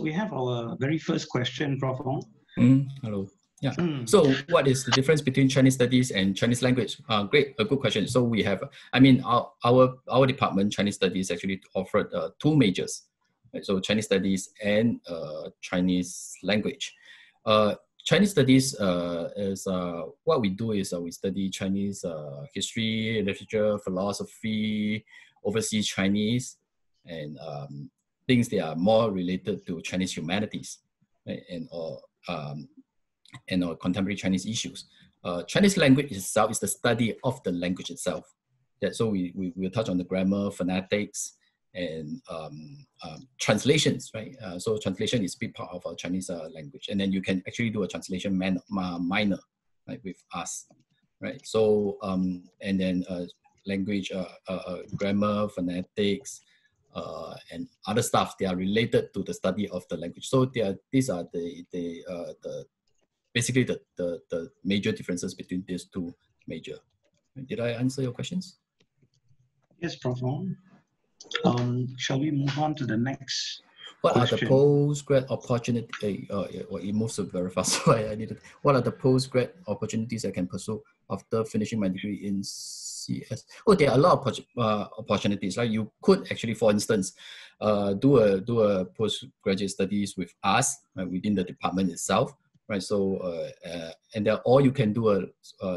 we have our very first question, Prof. Ong. Hello. Yeah. So what is the difference between Chinese studies and Chinese language? Great, a good question. So we have, I mean, our department, Chinese studies, actually offered two majors. Right? So Chinese studies and Chinese language. Chinese studies is what we do is we study Chinese history, literature, philosophy, overseas Chinese, and things that are more related to Chinese humanities, right? And contemporary Chinese issues. Chinese language itself is the study of the language itself. So we will touch on the grammar, phonetics, and translations, right? So translation is a big part of our Chinese language. And then you can actually do a translation minor, right, with us, right? So, and then language, grammar, phonetics, and other stuff, they are related to the study of the language. So these are basically the major differences between these two major. Did I answer your questions? Yes, Prof. Shall we move on to the next What question? are the postgrad opportunities? It moves very fast, so I needed. What are the postgrad opportunities I can pursue after finishing my degree in CS? Oh, there are a lot of opportunities. Right, you could actually, for instance, do a postgraduate studies with us, right, within the department itself. Right, so and or you can do a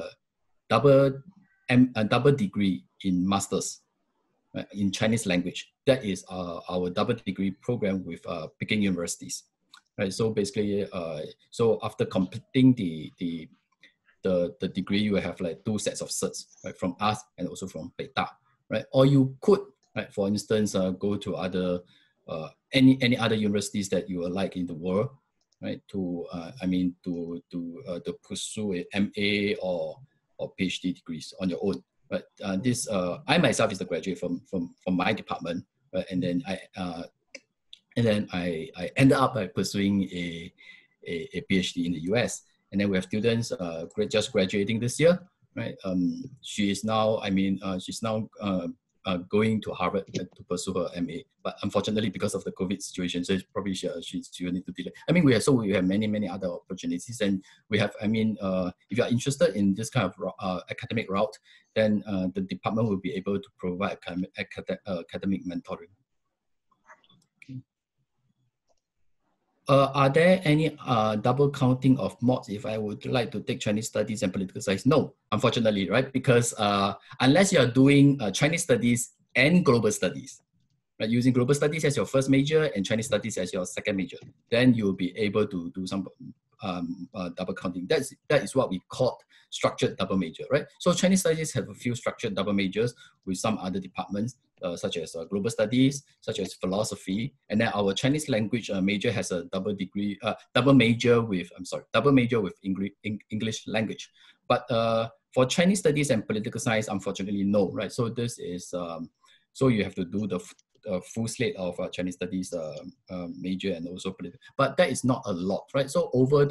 double degree in masters, right, in Chinese language. That is our double degree program with Peking universities. Right, so basically, so after completing the degree, you have like two sets of certs, right, from us and also from Beida, right? Or you could, right, for instance, go to other any other universities that you would like in the world, right, to pursue a MA or PhD degrees on your own. But this I myself is the graduate from my department, right? And then I ended up by pursuing a PhD in the US. And then we have students just graduating this year, right? She is now, she's now going to Harvard to pursue her MA, but unfortunately because of the COVID situation, so probably she will need to delay. I mean, we have many other opportunities, and we have, if you are interested in this kind of academic route, then the department will be able to provide academic mentoring. Are there any double counting of mods if I would like to take Chinese studies and political science? No, unfortunately, right? Because unless you are doing Chinese studies and global studies, right, using global studies as your first major and Chinese studies as your second major, then you'll be able to do some double counting. That is what we call structured double major, right? So Chinese studies have a few structured double majors with some other departments, such as global studies, such as philosophy, and then our Chinese language major has a double major with English language. But for Chinese studies and political science, unfortunately, no, right? So this is so you have to do the full slate of Chinese studies major and also political, but that is not a lot, right? So over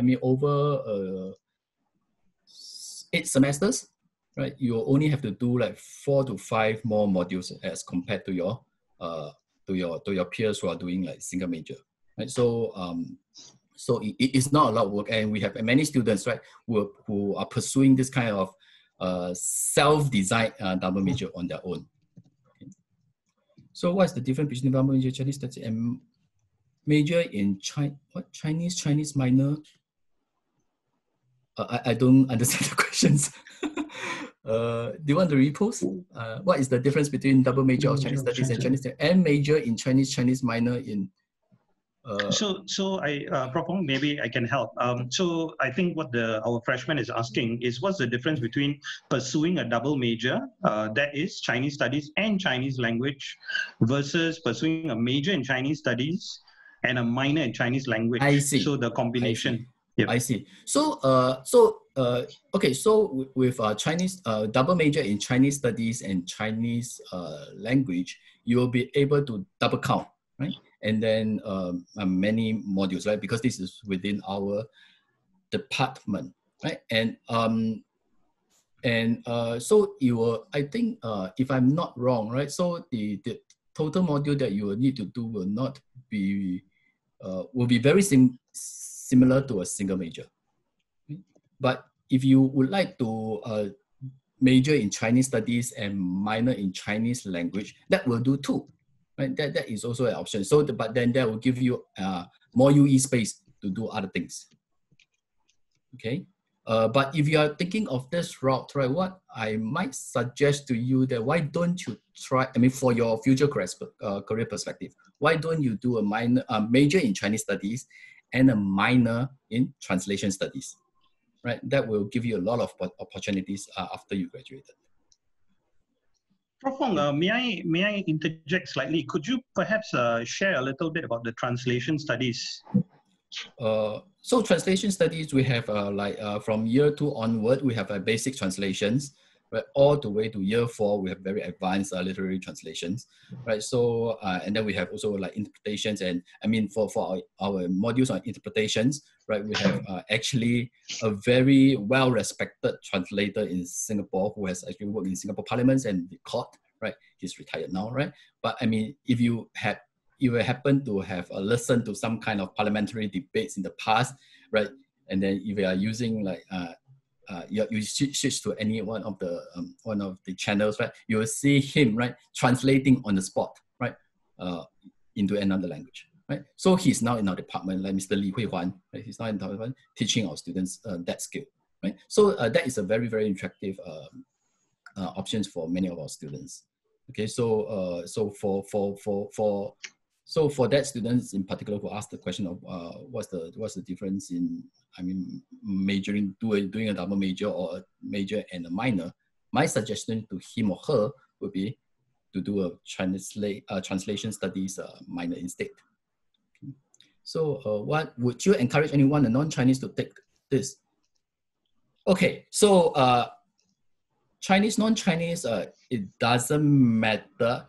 8 semesters, right, you only have to do like 4 to 5 more modules as compared to your peers who are doing like single major, right? So so it is not a lot of work, and we have many students, right, who are pursuing this kind of self-designed double major on their own. So what's the difference between double major Chinese studies and major in Chinese minor? I don't understand the questions. Do you want to repost? What is the difference between double major of Chinese studies and Chinese and major in Chinese minor in? So I propose maybe I can help. So I think what our freshman is asking is what's the difference between pursuing a double major, that is Chinese studies and Chinese language, versus pursuing a major in Chinese studies and a minor in Chinese language. I see. So the combination. Yep. I see. So okay. So with Chinese double major in Chinese studies and Chinese language, you will be able to double count, right? And then many modules, right? Because this is within our department, right? And so you will, I think, if I'm not wrong, right? So the total module that you will need to do will not be will be very similar to a single major. But if you would like to major in Chinese studies and minor in Chinese language, that will do too. Right? That is also an option. So, but then that will give you more UE space to do other things. Okay. But if you are thinking of this route, right, what I might suggest to you that why don't you try, I mean, for your future career perspective, why don't you do a major in Chinese studies and a minor in translation studies, right? That will give you a lot of opportunities after you graduated. Prof. Wong, may I interject slightly? Could you perhaps share a little bit about the translation studies? So translation studies, we have from year 2 onward, we have basic translations, right? All the way to year 4, we have very advanced literary translations, right? So, and then we have also like interpretations, and I mean, for our modules on interpretations, right? We have actually a very well-respected translator in Singapore who has actually worked in Singapore Parliament and the court, right? He's retired now, right? But I mean, if you happen to have listened to some kind of parliamentary debates in the past, right? And then if you are using like you switch to any one of the channels, right? You will see him, right, translating on the spot, right, into another language, right? So he's now in our department, like Mr. Li Huihuan, right? He's now in our department teaching our students that skill, right? So that is a very, very attractive options for many of our students. Okay, so so for that students in particular who asked the question of what's the difference in, I mean, majoring, doing a double major or a major and a minor, my suggestion to him or her would be to do a translation studies minor instead. Okay. So what would you encourage anyone, a non-Chinese, to take this? Okay, so Chinese, non-Chinese, it doesn't matter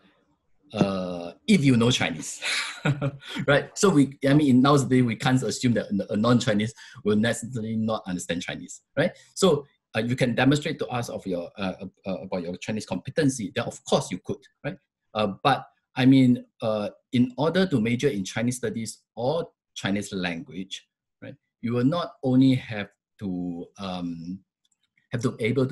if you know Chinese, right? So I mean, nowadays we can't assume that a non-Chinese will necessarily not understand Chinese, right? So you can demonstrate to us of your about your Chinese competency. Then of course you could, right? But I mean, in order to major in Chinese studies or Chinese language, right? You will not only have to be able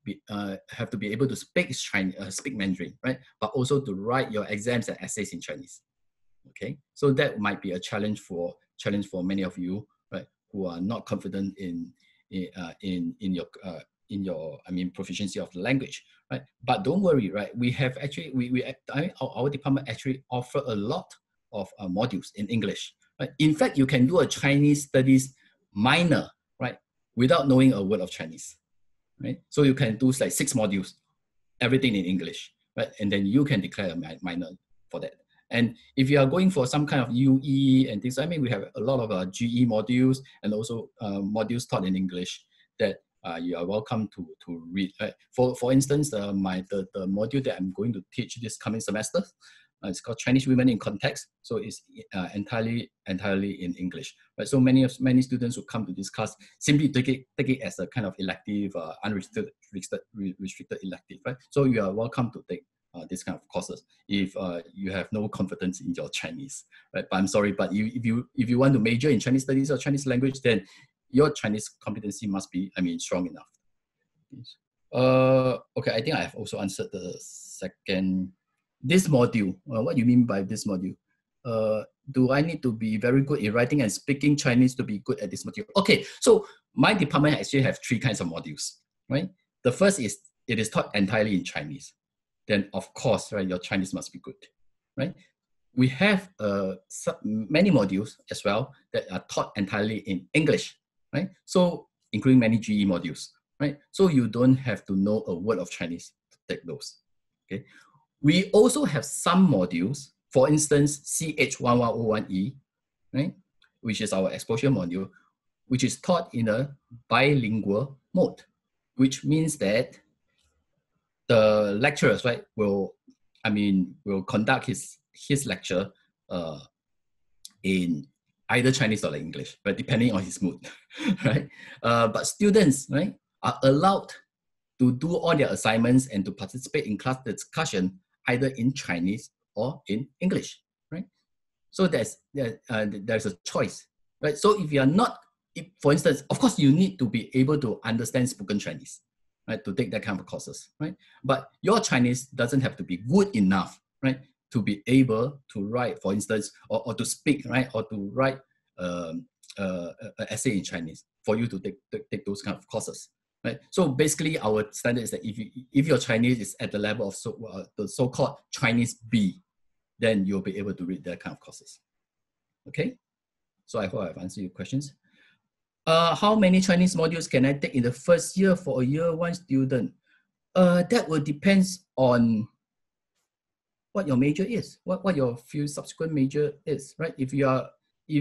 to speak Chinese, speak Mandarin, right? But also to write your exams and essays in Chinese. Okay, so that might be a challenge for many of you, right, who are not confident in your I mean proficiency of the language, right? But don't worry, right? We have actually our department actually offer a lot of modules in English, right? In fact, you can do a Chinese studies minor, right, without knowing a word of Chinese. Right? So you can do like 6 modules, everything in English, right? And then you can declare a minor for that. And if you are going for some kind of UE and things, I mean, we have a lot of GE modules and also modules taught in English that you are welcome to read. Right? For instance, the module that I'm going to teach this coming semester, it's called Chinese Women in Context. So it's entirely in English. Right? So many students who come to this class simply take it as a kind of elective, unrestricted elective. Right? So you are welcome to take this kind of courses if you have no confidence in your Chinese. Right? But I'm sorry, but if you want to major in Chinese studies or Chinese language, then your Chinese competency must be, I mean, strong enough. Okay, I think I have also answered the second. This module, what do you mean by this module? Do I need to be very good in writing and speaking Chinese to be good at this module? Okay, so my department actually have 3 kinds of modules, right? The first is, it is taught entirely in Chinese. Then of course, right, your Chinese must be good, right? We have many modules as well that are taught entirely in English, right? So including many GE modules, right? So you don't have to know a word of Chinese to take those, okay? We also have some modules, for instance, CH1101E, right, which is our exposure module, which is taught in a bilingual mode, which means that the lecturers, right, will conduct his lecture in either Chinese or English, but depending on his mood, right? But students, right, are allowed to do all their assignments and to participate in class discussion either in Chinese or in English, right? So there's a choice, right? So if you are not, for instance, of course you need to be able to understand spoken Chinese, right, to take that kind of courses, right? But your Chinese doesn't have to be good enough, right, to be able to write, for instance, or to speak, right, or to write an essay in Chinese for you to take those kind of courses, right? So basically, our standard is that if your Chinese is at the level of the so-called Chinese B, then you'll be able to read that kind of courses. Okay, so I hope I've answered your questions. How many Chinese modules can I take in the first year for a year one student? That will depend on what your major is, what your few subsequent major is, right? If you are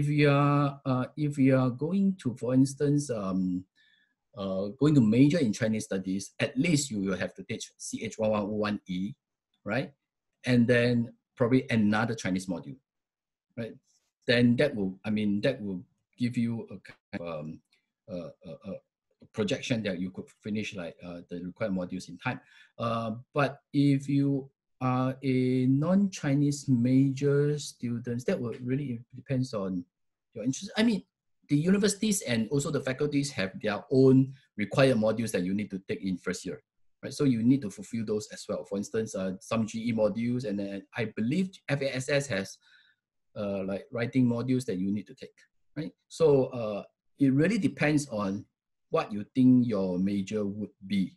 going to, for instance, going to major in Chinese studies, at least you will have to teach CH1101E, right? And then probably another Chinese module, right? Then that will give you a kind of a projection that you could finish like the required modules in time. But if you are a non-Chinese major students, that will really depends on your interest. I mean, the universities and also the faculties have their own required modules that you need to take in first year, right? So you need to fulfill those as well. For instance, some GE modules, and then I believe FASS has like writing modules that you need to take, right? So it really depends on what you think your major would be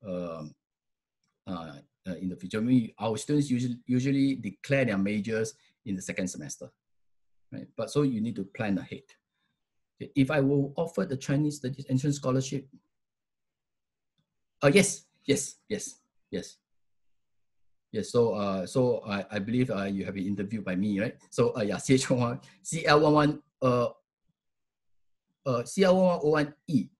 in the future. Our students usually declare their majors in the second semester, right? But so you need to plan ahead. If I will offer the Chinese Studies Entrance Scholarship, yes. So I believe you have been interviewed by me, right? So yeah, CL11 CL1101E.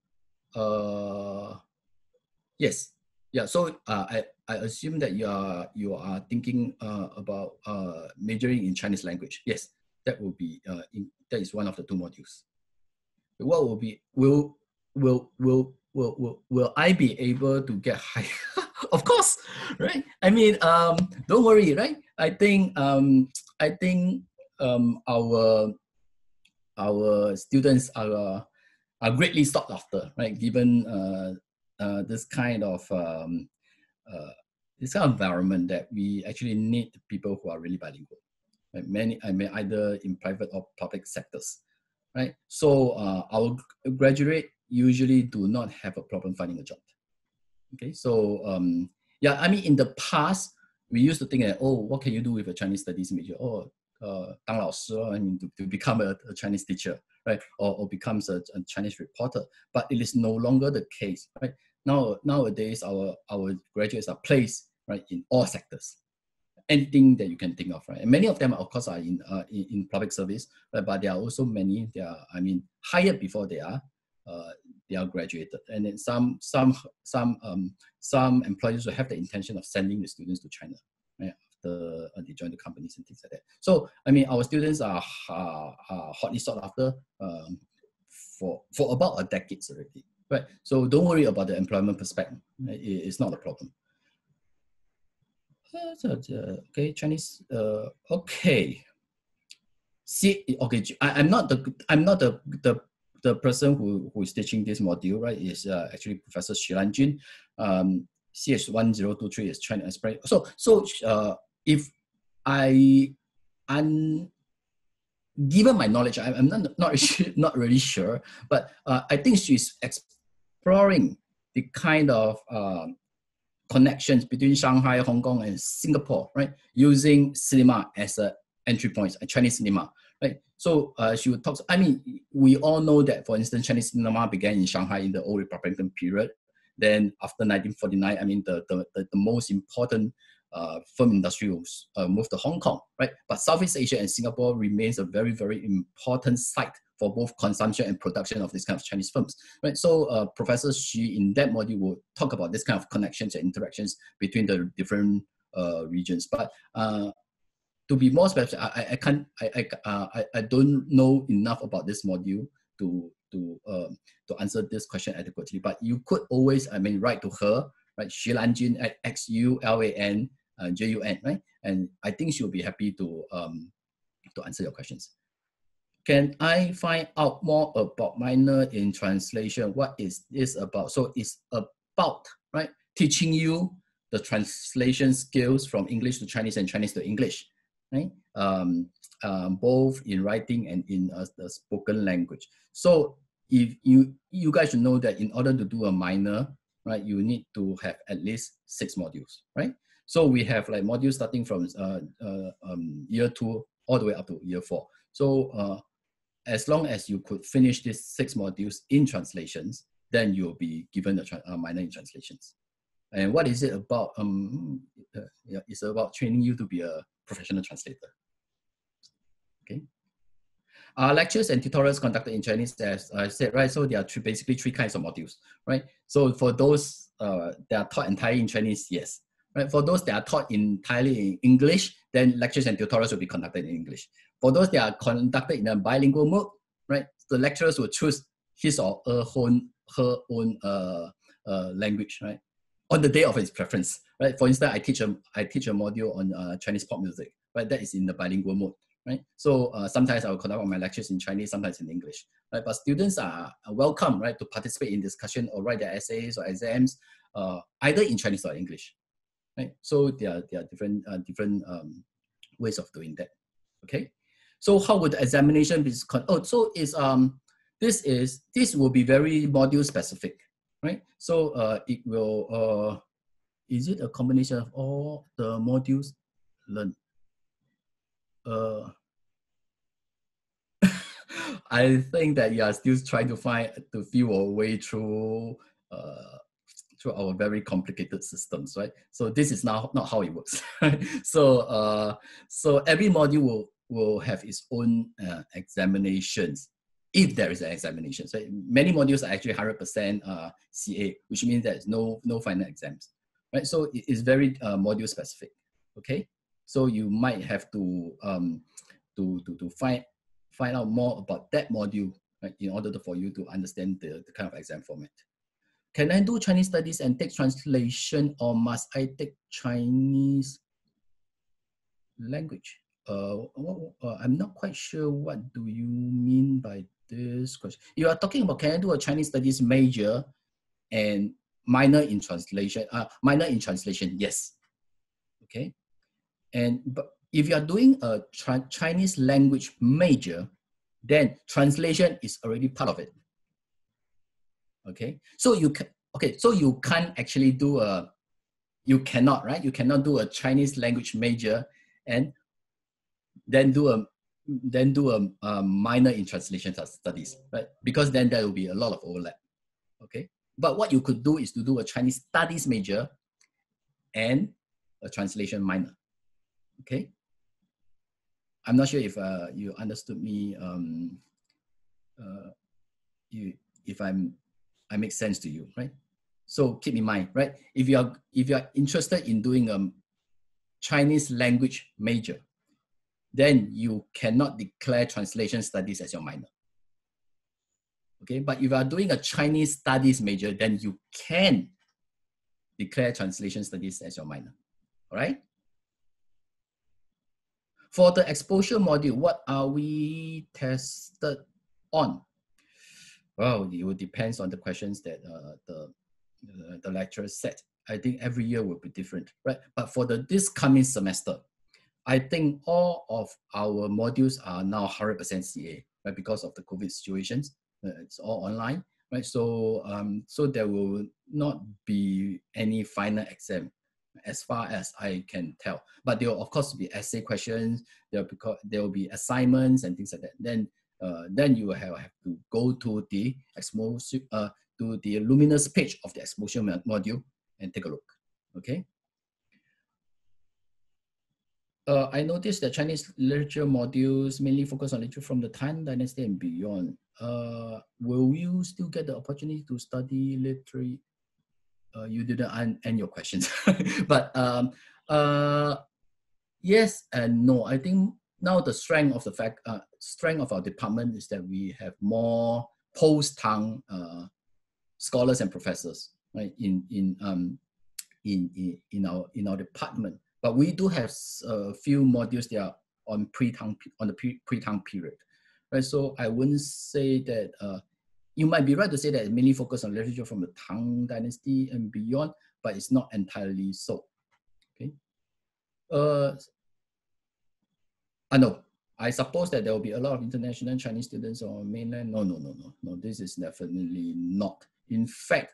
Yes. Yeah. So I assume that you are thinking about majoring in Chinese language. Yes, that will be that is one of the two modules. What will be will I be able to get higher? Of course, right? I mean, don't worry, right? I think our students are greatly sought after, right? Given this kind of environment that we actually need people who are really bilingual. Right? Either in private or public sectors, right? So our graduate usually do not have a problem finding a job. Okay, so yeah, I mean, in the past, we used to think that, oh, what can you do with a Chinese studies major? Oh, 当老师, I mean, to become a Chinese teacher, right? Or becomes a Chinese reporter. But it is no longer the case, right? Nowadays, our graduates are placed, right, in all sectors. Anything that you can think of, right? And many of them, of course, are in public service, right? But there are also many, they are, I mean, hired before they are graduated. And then some employers will have the intention of sending the students to China, right, after they join the companies and things like that. So, I mean, our students are hotly sought after for about a decade already, right? So don't worry about the employment perspective. It's not a problem. Okay, Chinese. Okay. See, okay. I'm not the person who is teaching this module, right? Is actually Professor Xu Lanjun. CS1023 is China Aspirant. So if I'm given my knowledge, I'm not really sure, but I think she's exploring the kind of connections between Shanghai, Hong Kong, and Singapore, right? Using cinema as an entry point, Chinese cinema, right? So she would talk. I mean, we all know that, for instance, Chinese cinema began in Shanghai in the old Republican period. Then after 1949, I mean, the most important film industry was moved to Hong Kong, right? But Southeast Asia and Singapore remains a very, very important site for both consumption and production of this kind of Chinese films, right? So Professor Xu in that module will talk about this kind of connections and interactions between the different regions. But to be more specific, I don't know enough about this module to answer this question adequately. But you could always, I mean, write to her, right? Xu Lanjun at XULANJUN, right? And I think she'll be happy to to answer your questions. Can I find out more about minor in translation? What is this about? So it's about, right, teaching you the translation skills from English to Chinese and Chinese to English, right? Both in writing and in the spoken language. So if you guys should know that in order to do a minor, right, you need to have at least 6 modules, right? So we have like modules starting from year 2 all the way up to year 4. So as long as you could finish these 6 modules in translations, then you'll be given a minor in translations. And what is it about? Yeah, it's about training you to be a professional translator. Okay. Lectures and tutorials conducted in Chinese, as I said, right? So there are basically 3 kinds of modules, right? So for those that are taught entirely in Chinese, yes. Right? For those that are taught entirely in English, then lectures and tutorials will be conducted in English. For those that are conducted in a bilingual mode, right, the lecturers will choose his or her own language, right, on the day of his preference, right? For instance, I teach a module on Chinese pop music, right? That is in the bilingual mode, right? So sometimes I will conduct my lectures in Chinese, sometimes in English, right? But students are welcome, right, to participate in discussion or write their essays or exams, either in Chinese or English, right? So there are different ways of doing that. Okay. So how would the examination be? So this will be very module specific, right? So it will is it a combination of all the modules learned? I think that you are still trying to feel a way through our very complicated systems, right? So this is not how it works. Right? So every module will have its own examinations, if there is an examination. So many modules are actually 100% CA, which means there's no final exams, right? So it is very module specific. Okay, so you might have to find out more about that module, right, in order for you to understand the kind of exam format. Can I do Chinese studies and take translation, or must I take Chinese language? I'm not quite sure what do you mean by this question. You are talking about, can I do a Chinese studies major and minor in translation? Minor in translation, yes. Okay. But if you are doing a Chinese language major, then translation is already part of it. Okay, so you can't actually do you cannot do a Chinese language major and then do a minor in translation studies, right? Because then there will be a lot of overlap. Okay, but what you could do is to do a Chinese studies major and a translation minor. Okay, I'm not sure if you understood me. If I make sense to you, right? So keep in mind, right? If you are interested in doing a Chinese language major, then you cannot declare translation studies as your minor. Okay, but if you are doing a Chinese studies major, then you can declare translation studies as your minor. All right? For the exposure module, what are we tested on? Well, it will depends on the questions that the lecturer set. I think every year will be different, right? But for this coming semester, I think all of our modules are now 100% CA, right? Because of the COVID situations, it's all online, right? So so there will not be any final exam, as far as I can tell. But there will of course be essay questions. There will be assignments and things like that. Then you will have to go to the exposure, to the Luminous page of the exposure module and take a look. Okay. I noticed that Chinese literature modules mainly focus on literature from the Tang Dynasty and beyond. Will you still get the opportunity to study literature? You didn't end your questions, but yes and no. I think now the strength of our department is that we have more post-Tang scholars and professors, right, in our department. But we do have a few modules that are on the pre-Tang period, right? So I wouldn't say that you might be right to say that it mainly focused on literature from the Tang Dynasty and beyond, but it's not entirely so. Okay. No. I suppose that there will be a lot of international Chinese students on mainland. No. This is definitely not. In fact,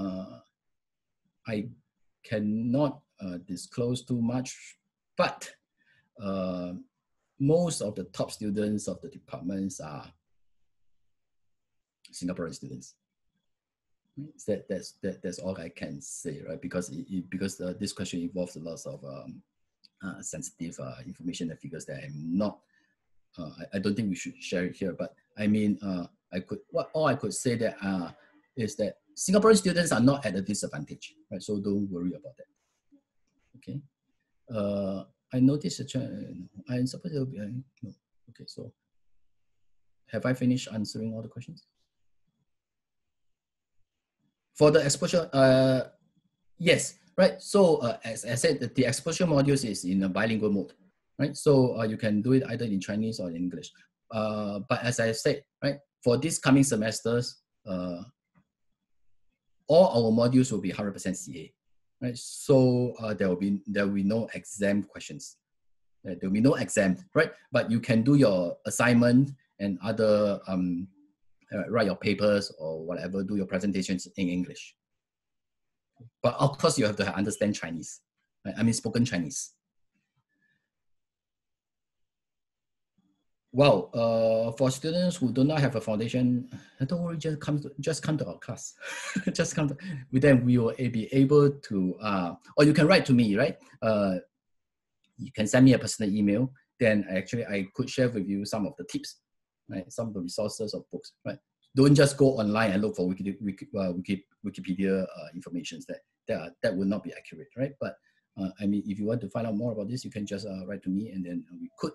I cannot disclose too much, but most of the top students of the departments are Singaporean students. That's all I can say, right? Because this question involves a lot of sensitive information and figures that I'm not. I don't think we should share it here. But I mean, all I could say that is that Singaporean students are not at a disadvantage, right? So don't worry about that. Okay. I noticed I suppose it will be no. Okay. So have I finished answering all the questions? For the exposure, yes, right. So as I said, the exposure modules is in a bilingual mode, right? So you can do it either in Chinese or in English. But as I said, right, for these coming semesters, all our modules will be 100% CA, right? So there will be no exam questions. There will be no exam, right? But you can do your assignment and other write your papers or whatever, do your presentations in English. But of course, you have to understand Chinese. Right? I mean, spoken Chinese. Well, for students who do not have a foundation, don't worry, just come to our class. Just come. Then we will be able to, or you can write to me, right? You can send me a personal email. Then actually, I could share with you some of the tips, right? Some of the resources or books, right? Don't just go online and look for Wikipedia information. That would not be accurate, right? But I mean, if you want to find out more about this, you can just write to me, and then we could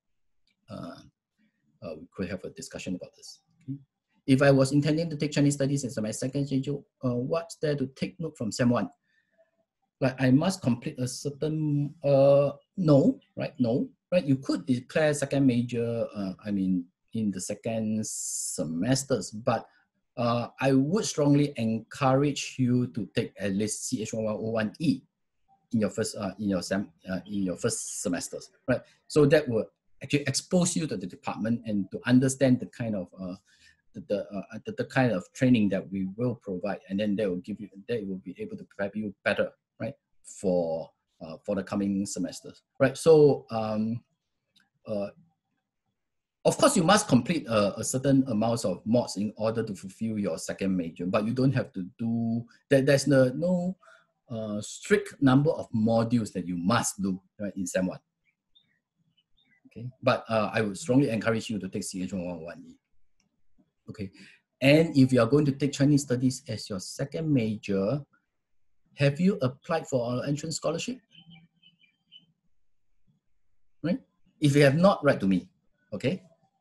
have a discussion about this. Okay? If I was intending to take Chinese studies as my second schedule, what's there to take note from Sem 1? Like I must complete a certain no, right? No, right? You could declare second major. I mean, in the second semesters, but I would strongly encourage you to take at least CH1101E in your first semesters, right? So that will actually expose you to the department and to understand the kind of the kind of training that we will provide, and then they will be able to prepare you better, right, for the coming semesters, right? So of course, you must complete a certain amount of mods in order to fulfill your second major, but you don't have to do that. There's no strict number of modules that you must do, right, in Sem 1. Okay, but I would strongly encourage you to take CH1101E. Okay, and if you are going to take Chinese studies as your second major, have you applied for our entrance scholarship? Right? If you have not, write to me. Okay.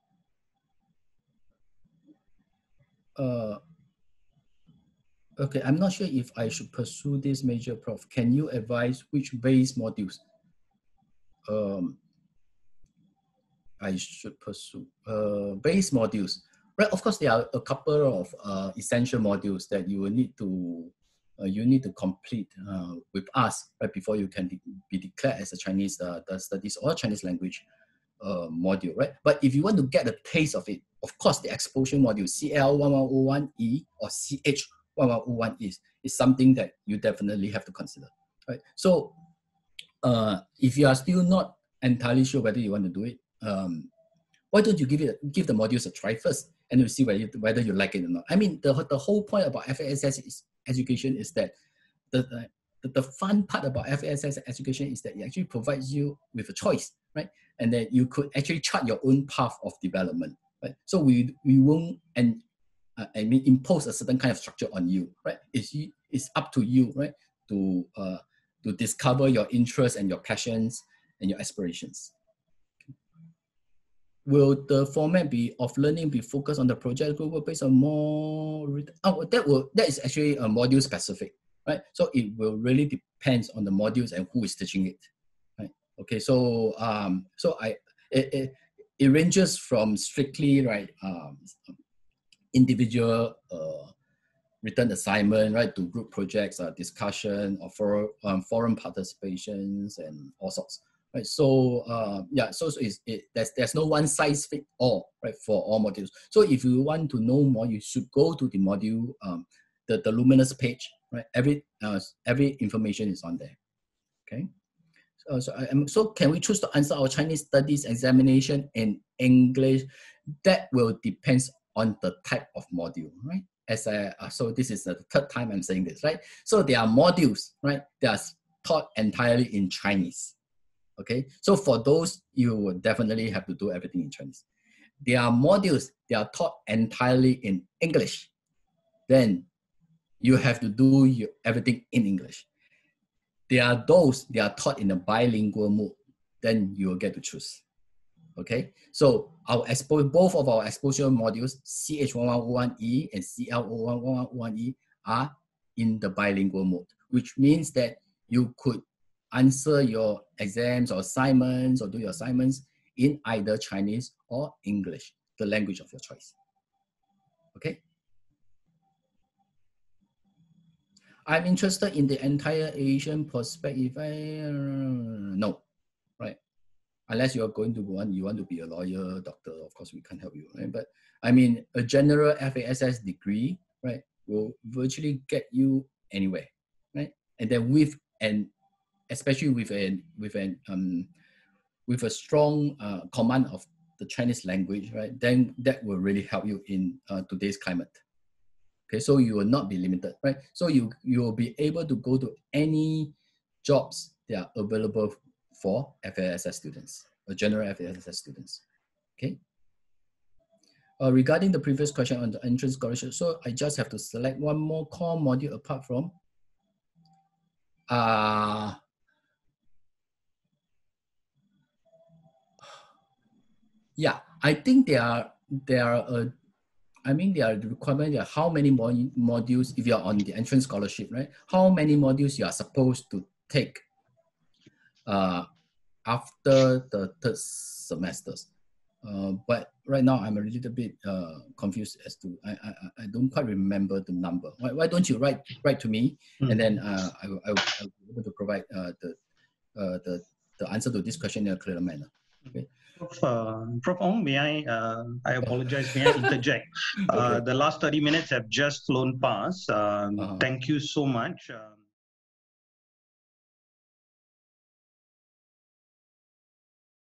Okay, I'm not sure if I should pursue this major, Prof. Can you advise which base modules I should pursue? Base modules, right? Of course, there are a couple of essential modules that you will need to complete with us, right, before you can be declared as a Chinese studies or Chinese language module, right? But if you want to get a taste of it, of course, the exposure module CL1101E or CH1101 is something that you definitely have to consider, right? So if you are still not entirely sure whether you want to do it, why don't you give the modules a try first, and you'll see whether you like it or not. I mean, the whole point about FASS education is that the fun part about FASS education is that it actually provides you with a choice, right? And that you could actually chart your own path of development, right? So we won't impose a certain kind of structure on you, right? It's up to you, right, to discover your interests and your passions and your aspirations. Will the format of learning be focused on the project group or based on more? That is actually a module specific, right? So it will really depends on the modules and who is teaching it, right? Okay, so it ranges from strictly individual written assignment, right, to group projects, discussion, or forum participations, and all sorts, right? So yeah, so there's no one size fit all, right, for all modules. So if you want to know more, you should go to the module, the Luminous page, right? Every information is on there. Okay. So can we choose to answer our Chinese studies examination in English? That will depend on the type of module, right? So this is the third time I'm saying this, right? So there are modules, right? They are taught entirely in Chinese, okay? So for those, you will definitely have to do everything in Chinese. There are modules, they are taught entirely in English. Then you have to do everything in English. There are those, they are taught in a bilingual mode. Then you will get to choose. Okay, so both of our exposure modules, CH1101E and CL1101E, are in the bilingual mode, which means that you could answer your exams or assignments or do your assignments in either Chinese or English, the language of your choice. Okay. I'm interested in the entire Asian perspective. No, right? Unless you are going to you want to be a lawyer, doctor, of course we can't help you, right? But I mean, a general FASS degree, right, will virtually get you anywhere, right? And then especially with a strong command of the Chinese language, right? Then that will really help you in today's climate. Okay, so you will not be limited, right? So you will be able to go to any jobs that are available for FASS students, or general FASS students, okay? Regarding the previous question on the entrance scholarship, so I just have to select one more core module apart from, yeah, I think there are the requirement are how many modules, if you're on the entrance scholarship, right? How many modules you are supposed to take after the third semesters. But right now I'm a little bit confused as to, I don't quite remember the number. Why don't you write to me, and then I will be able to provide the answer to this question in a clearer manner. Okay. Prof. Ong, I apologize, may I interject? Okay. The last 30 minutes have just flown past. Thank you so much.